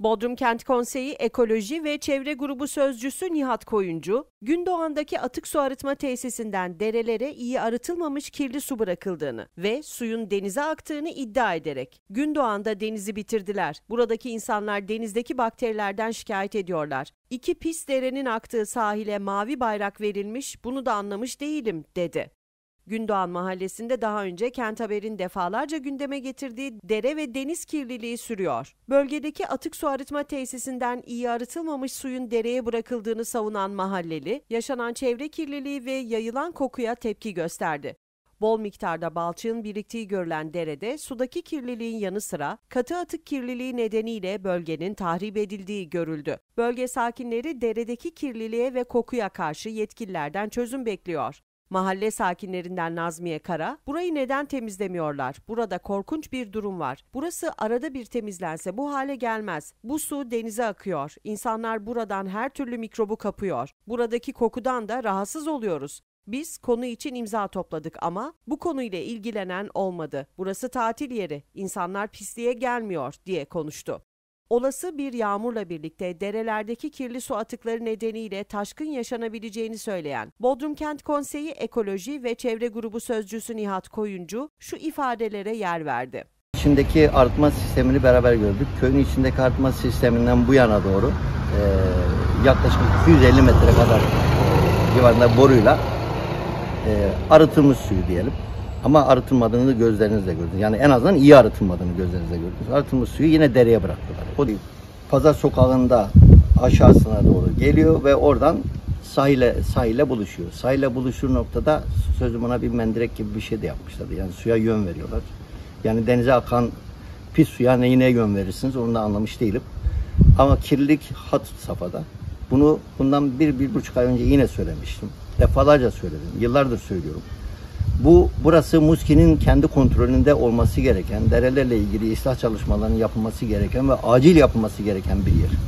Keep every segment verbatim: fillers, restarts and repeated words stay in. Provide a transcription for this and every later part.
Bodrum Kent Konseyi Ekoloji ve Çevre Grubu Sözcüsü Nihat Koyuncu, Gündoğan'daki atık su arıtma tesisinden derelere iyi arıtılmamış kirli su bırakıldığını ve suyun denize aktığını iddia ederek, Gündoğan'da denizi bitirdiler. Buradaki insanlar denizdeki bakterilerden şikayet ediyorlar. İki pis derenin aktığı sahile mavi bayrak verilmiş, bunu da anlamış değilim, dedi. Gündoğan Mahallesi'nde daha önce Kent Haber'in defalarca gündeme getirdiği dere ve deniz kirliliği sürüyor. Bölgedeki atık su arıtma tesisinden iyi arıtılmamış suyun dereye bırakıldığını savunan mahalleli, yaşanan çevre kirliliği ve yayılan kokuya tepki gösterdi. Bol miktarda balçığın biriktiği görülen derede sudaki kirliliğin yanı sıra katı atık kirliliği nedeniyle bölgenin tahrip edildiği görüldü. Bölge sakinleri deredeki kirliliğe ve kokuya karşı yetkililerden çözüm bekliyor. Mahalle sakinlerinden Nazmiye Kara, "Burayı neden temizlemiyorlar? Burada korkunç bir durum var. Burası arada bir temizlense bu hale gelmez. Bu su denize akıyor. İnsanlar buradan her türlü mikrobu kapıyor. Buradaki kokudan da rahatsız oluyoruz. Biz konu için imza topladık ama bu konuyla ilgilenen olmadı. Burası tatil yeri. İnsanlar pisliğe gelmiyor," diye konuştu. Olası bir yağmurla birlikte derelerdeki kirli su atıkları nedeniyle taşkın yaşanabileceğini söyleyen Bodrum Kent Konseyi Ekoloji ve Çevre Grubu Sözcüsü Nihat Koyuncu şu ifadelere yer verdi. İçindeki arıtma sistemini beraber gördük. Köyün içindeki arıtma sisteminden bu yana doğru e, yaklaşık iki yüz elli metre kadar e, civarında boruyla e, arıtılmış suyu diyelim. Ama arıtılmadığını gözlerinizle gördünüz. Yani en azından iyi arıtılmadığını gözlerinizle gördünüz. Arıtılmış suyu yine dereye bıraktılar. O değil. Pazar sokağında aşağısına doğru geliyor ve oradan sahile sahile buluşuyor. Sahile buluşur noktada sözüm ona bir mendirek gibi bir şey de yapmışlardı. Yani suya yön veriyorlar. Yani denize akan pis suya neyine yön verirsiniz onu da anlamış değilim. Ama kirlilik had safhada. Bunu bundan bir, bir buçuk ay önce yine söylemiştim. Defalarca söyledim. Yıllardır söylüyorum. Bu burası Muski'nin kendi kontrolünde olması gereken, derelerle ilgili ıslah çalışmalarının yapılması gereken ve acil yapılması gereken bir yer.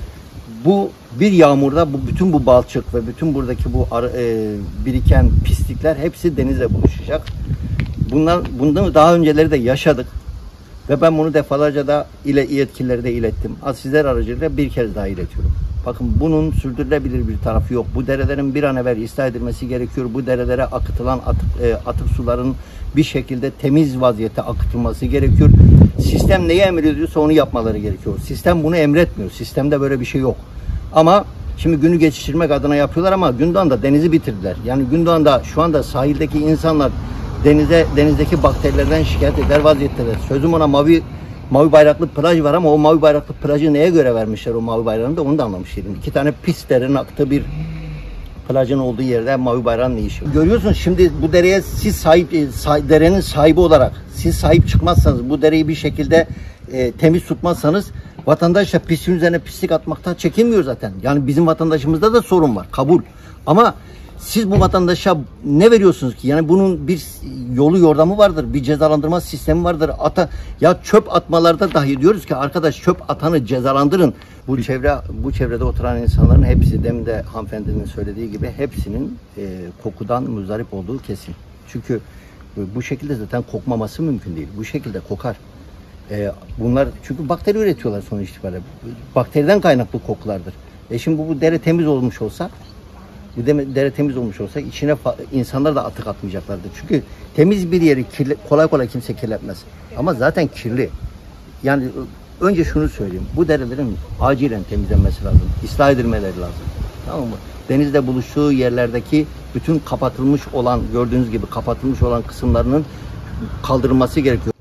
Bu bir yağmurda bu bütün bu balçık ve bütün buradaki bu ar, e, biriken pislikler hepsi denize buluşacak. Bunlar bundan daha önceleri de yaşadık ve ben bunu defalarca da ile yetkililere de ilettim. Sizler aracılığıyla bir kez daha iletiyorum. Bakın bunun sürdürülebilir bir tarafı yok. Bu derelerin bir an evvel ıslah edilmesi gerekiyor. Bu derelere akıtılan atık, e, atık suların bir şekilde temiz vaziyette akıtılması gerekiyor. Sistem neyi emrediyorsa onu yapmaları gerekiyor. Sistem bunu emretmiyor. Sistemde böyle bir şey yok. Ama şimdi günü geçiştirmek adına yapıyorlar ama Gündoğan'da denizi bitirdiler. Yani Gündoğan'da şu anda sahildeki insanlar denize denizdeki bakterilerden şikayet eder vaziyetteler. Sözüm ona mavi Mavi bayraklı plaj var ama o mavi bayraklı plajı neye göre vermişler o mavi bayrağını da onu da anlamış değilim. İki tane pis derenin aktığı bir plajın olduğu yerde mavi bayrağın ne işi var? Görüyorsunuz şimdi bu dereye siz sahip, derenin sahibi olarak siz sahip çıkmazsanız, bu dereyi bir şekilde e, temiz tutmazsanız vatandaş da pisliğin üzerine pislik atmaktan çekinmiyor zaten. Yani bizim vatandaşımızda da sorun var, kabul. Ama siz bu vatandaşa ne veriyorsunuz ki? Yani bunun bir yolu yordamı vardır, bir cezalandırma sistemi vardır. Ata ya çöp atmalarda dahi diyoruz ki arkadaş çöp atanı cezalandırın. Bu çevre bu çevrede oturan insanların hepsi demin de hanımefendinin söylediği gibi hepsinin e, kokudan muzdarip olduğu kesin. Çünkü bu şekilde zaten kokmaması mümkün değil. Bu şekilde kokar. E, bunlar çünkü bakteri üretiyorlar sonuç itibariyle. Bakteriden kaynaklı kokulardır. E şimdi bu, bu dere temiz olmuş olsa Bu dere temiz olmuş olsa içine insanlar da atık atmayacaklardı. Çünkü temiz bir yeri kirli, kolay kolay kimse kirletmez. Ama zaten kirli. Yani önce şunu söyleyeyim. Bu derelerin acilen temizlenmesi lazım. İslah edilmeleri lazım. Tamam mı? Denizde buluştuğu yerlerdeki bütün kapatılmış olan, gördüğünüz gibi kapatılmış olan kısımlarının kaldırılması gerekiyor.